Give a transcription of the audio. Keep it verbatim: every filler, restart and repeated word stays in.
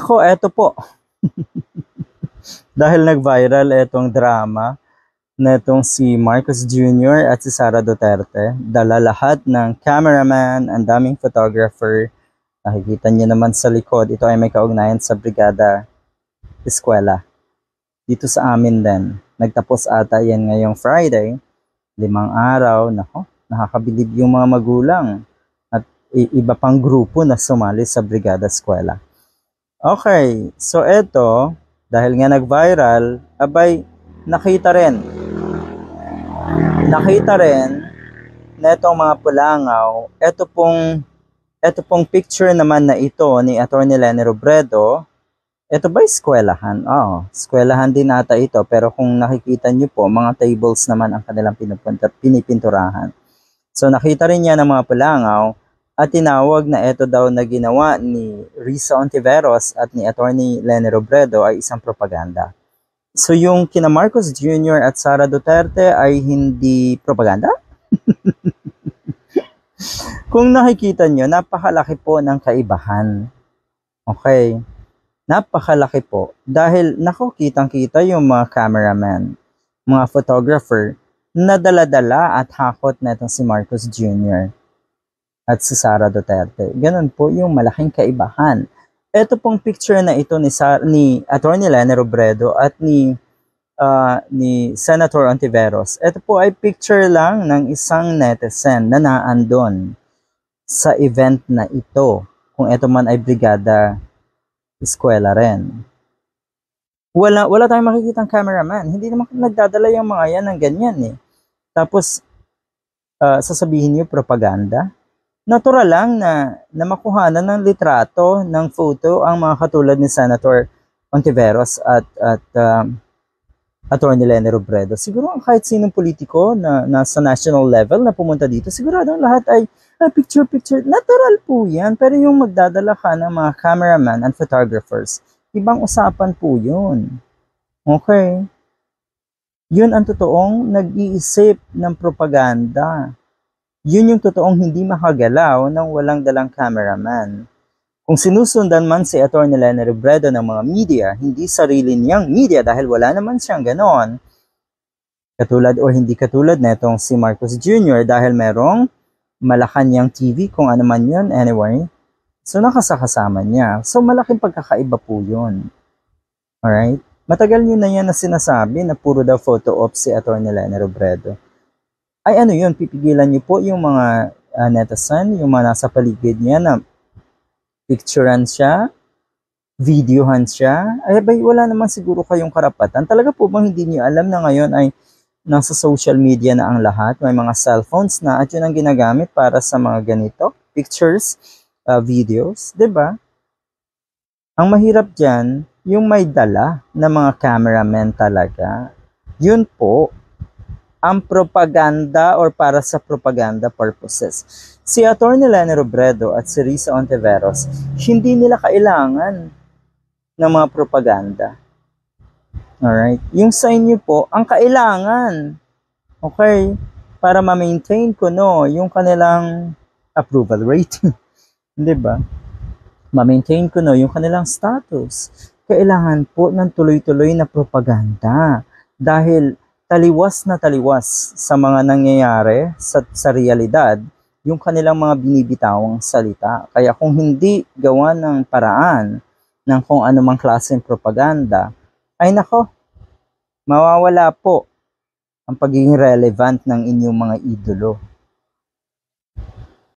Nako, eto po. Dahil nag-viral etong drama netong si Marcos Junior at si Sara Duterte, dala lahat ng cameraman, ang daming photographer. Nakikita niyo naman sa likod, ito ay may kaugnayan sa Brigada Eskwela. Dito sa amin din. Nagtapos ata yan ngayong Friday. Limang araw. Nako, nakakabilib yung mga magulang. At iba pang grupo na sumali sa Brigada Eskwela. Okay, so eto, dahil nga nag-viral, abay, nakita rin. Nakita rin na itong mga pulangaw, eto pong, eto pong picture naman na ito ni Attorney Leni Robredo, ito ba eskwelahan? Oo, eskwelahan din ata ito, pero kung nakikita nyo po, mga tables naman ang kanilang pinupunta, pinipinturahan. So nakita rin niya ng mga pulangaw, at tinawag na ito daw na ginawa ni Risa Ontiveros at ni Attorney Leni Robredo ay isang propaganda. So yung kina Marcos Junior at Sara Duterte ay hindi propaganda? Kung nakikita nyo, napakalaki po ng kaibahan. Okay? Napakalaki po. Dahil nako, kitang-kita yung mga cameraman, mga photographer, na dala-dala at hakot na itong si Marcos Junior at si Sara Duterte. Ganun po yung malaking kaibahan. Ito pong picture na ito ni, Sar- ni Attorney Leni Robredo at ni, uh, ni Senator Ontiveros. Ito po ay picture lang ng isang netizen na naandon sa event na ito. Kung ito man ay Brigada Eskwela rin. Wala, wala tayong makikitang cameraman. Hindi naman nagdadala yung mga yan ng ganyan eh. Tapos, uh, sasabihin niyo propaganda? Natural lang na, na makuhanan ng litrato, ng photo, ang mga katulad ni Senator Ontiveros at, at um, Attorney Leni Robredo. Siguro kahit sinong politiko na nasa national level na pumunta dito, sigurado lahat ay ah, picture, picture. Natural po yan. Pero yung magdadala ka ng mga cameraman and photographers, ibang usapan po yun. Okay? Yun ang totoong nag-iisip ng propaganda. Yun yung totoong hindi makagalaw ng walang dalang cameraman. Kung sinusundan man si Attorney Leni Robredo ng mga media, hindi sarili niyang media dahil wala naman siyang ganon. Katulad o hindi katulad na itong si Marcos Junior dahil merong Malacanang T V, kung ano man yun, anyway. So nakasakasama niya. So malaking pagkakaiba po yun. Alright? Matagal niyo na yan na sinasabi na puro daw photo op si Attorney Leni Robredo. Ay ano yun, pipigilan niyo po yung mga uh, netizen, yung mga nasa paligid niya na picturean siya, videohan siya. Ay bay, wala naman siguro kayong karapatan. Talaga po bang hindi niyo alam na ngayon ay nasa social media na ang lahat? May mga cellphones na at yun ang ginagamit para sa mga ganito, pictures, uh, videos, diba? Ang mahirap dyan, yung may dala na mga cameraman talaga. Yun po, ang propaganda or para sa propaganda purposes. Si Attorney Leni Robredo at si Risa Ontiveros, hindi nila kailangan ng mga propaganda. Alright? Yung sa inyo po, ang kailangan, okay, para ma-maintain ko no, yung kanilang approval rating. Di ba? Ma-maintain ko no, yung kanilang status. Kailangan po ng tuloy-tuloy na propaganda. Dahil taliwas na taliwas sa mga nangyayari sa, sa realidad, yung kanilang mga binibitawang salita. Kaya kung hindi gawa ng paraan ng kung anumang klaseng propaganda, ay nako, mawawala po ang pagiging relevant ng inyong mga idolo.